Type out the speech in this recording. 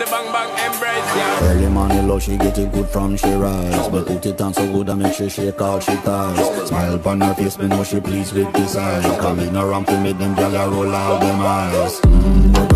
the bang bang embrace, yeah. Early money low, she get it good from she rise. But put it on so good I make she shake all she ties. Smile upon her face, me know she pleased with this eyes. Coming around to make them gyal roll out them eyes. But